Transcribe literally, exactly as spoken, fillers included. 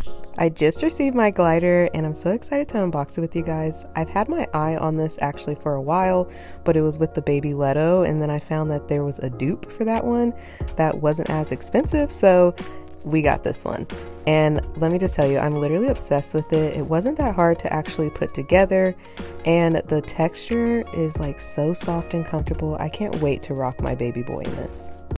I just received my glider and I'm so excited to unbox it with you guys. I've had my eye on this actually for a while, but it was with the Baby Leto, and then I found that there was a dupe for that one that wasn't as expensive, so we got this one. And let me just tell you, I'm literally obsessed with it. It wasn't that hard to actually put together, and the texture is like so soft and comfortable. I can't wait to rock my baby boy in this.